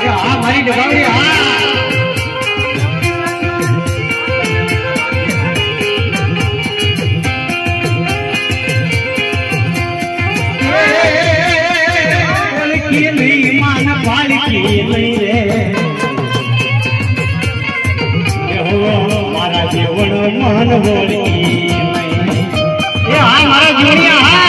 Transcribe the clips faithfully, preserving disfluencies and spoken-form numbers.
હા મારી ડગાવડી હા મારા જીવન મન બોલી એ હા મારા જીવડિયા હા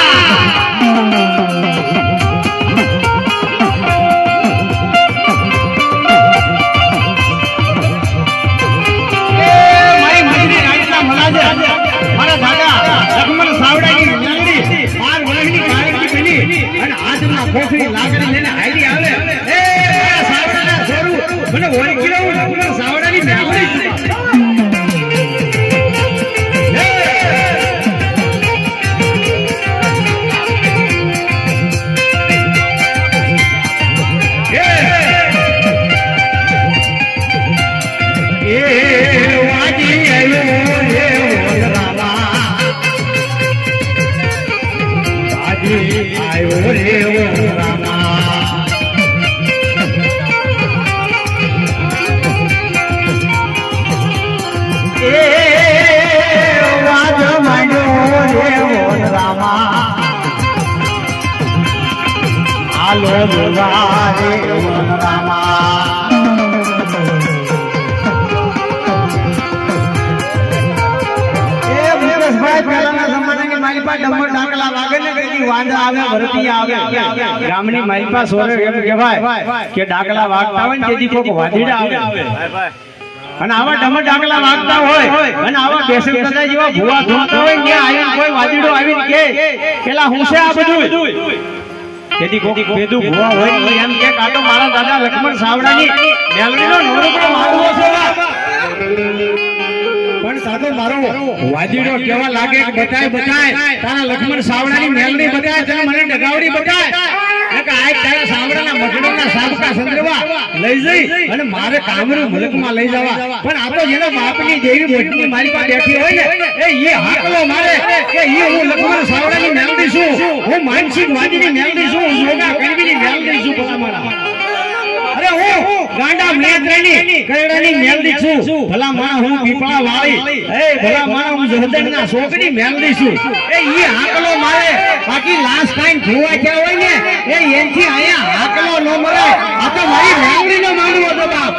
ખોખરી લાકડી લઈને હાઈડી આવે એ સાવડાના છોરું મને ઓળખી લઉં લખમણ સાવડાની મેમરી ગામની માલપા સોરે એમ કહેવાય કે ડાકલા વાગતા હોય ને તેથી કોક વાદીડા આવે અને આવા ડમર ડાકલા વાગતા હોય અને આવા બેસન કદા જેવા ભૂવા ધૂમતા હોય ને આવીને કોઈ વાદીડો આવીને કે પેલા હું છે આ બધું તેથી કોક પેદું ભૂવા હોય ને એમ કે કાટો મારા દાદા લક્ષ્મણ સાવડાની મેલડીનો નોરકડો મારવો છે પણ સાધો મારો વાદીડો કેવા લાગે કે બતાય બતાય તારા લક્ષ્મણ સાવડાની મેલડી બતાય તને મને ડગાવડી બતાય કે આ તારા સાવડાના મઢડોના સાબકા સંદ્રવા લઈ જઈ અને મારે કામરૂ મુલકમાં લઈ જવા પણ આ તો જેનો બાપની દેવી મોટની મારી પાસે બેઠી હોય ને એ ઈ હાકલો મારે કે ઈ હું લક્ષ્મણ સાવડાની મેલડી છું હું માનસિક વાદીની મેલડી છું હું યોગા કરવીની મેલડી છું ભલા મારા અરે હું ગાંડા મેત્રની કૈડાની મેલડી છું ભલા માણા હું પીપળા વાળી એ ભલા માણા હું જહદનના શોકની મેલડી છું એ ઈ હાકલો મારે બાકી લાસ્ટ ટાઈમ જોવા ગયા હોય ને એ એનથી આયા હાકલો ન મરે આ તો મારી મેલડીનો માંડવો હતો બાપ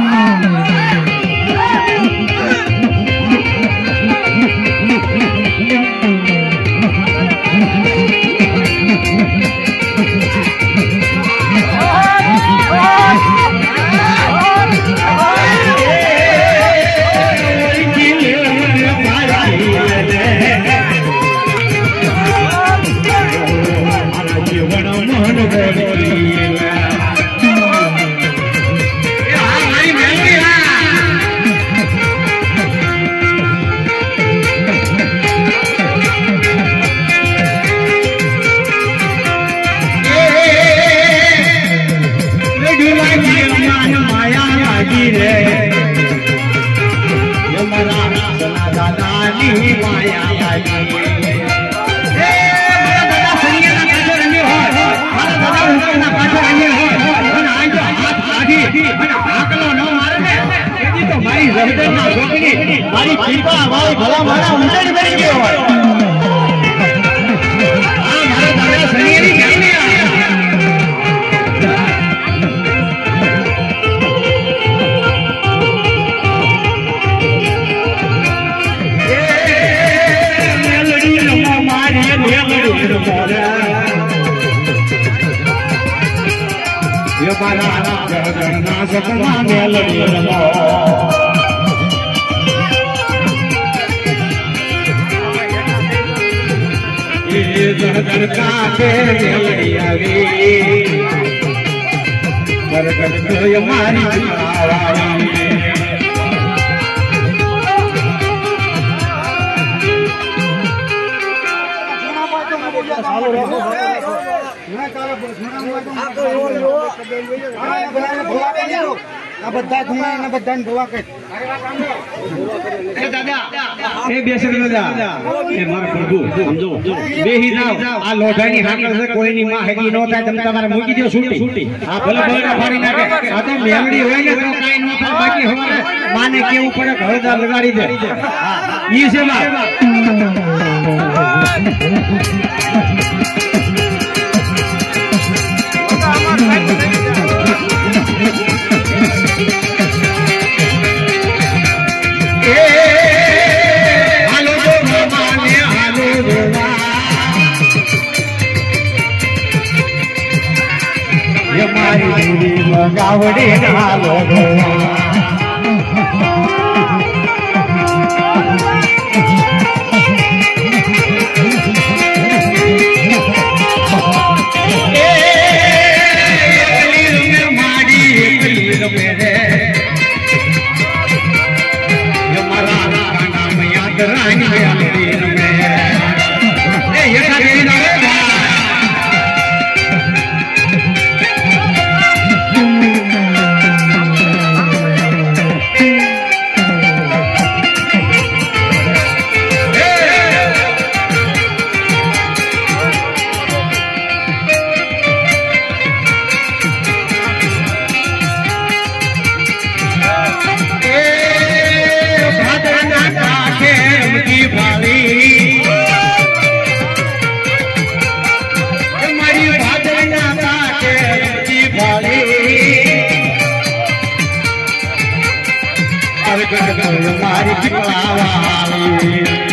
મારી પીપા ભાઈ ભલા મારા ઊંચાઈ બની ગયો હોય હા મારા દાદા સનિયાની જાને એ મેલડી રમો મારી મેલડી રમો યો મારા ગગનના સપના મેલડી રમો का के मेलड़ी आवी करकट तो मारी आवारी આ બધા ધુણા બધા ધોવા કરી એ બેસે દાદા એ મારા પ્રભુ સમજો બેહી જાવ આ લોઢાની હાકલ છે કોઈની માં હગી નો થાય તમે તમારે મૂકી દો છૂટી આ ભલે ભલે ફાડી નાખે આ તો મેલડી હોય ને તો કાઈ નો થાય બાકી હવારે માને કેવું પડે હળદર લગાડી દે હા ઈ છે વાત गावड़े नालो मारी